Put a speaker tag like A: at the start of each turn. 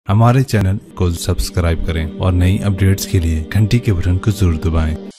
A: हमारे चैनल को सब्सक्राइब करें और नई अपडेट्स के लिए घंटी के बटन को जरूर दबाएं।